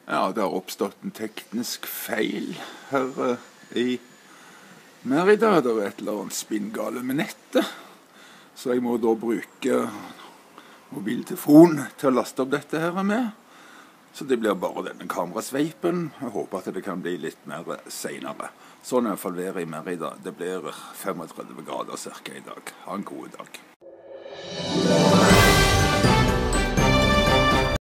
Ja, det har oppstått en teknisk feil her i Merida. Det er et eller annet spinngale med nettet. Så jeg må da bruke mobiltelefon til å laste opp dette her med. Så det blir bare denne kamerasveipen. Jeg håper at det kan bli litt mer senere. Sånn er i hvert fall været i Merida. Det blir 35 grader cirka i dag. Ha en god dag.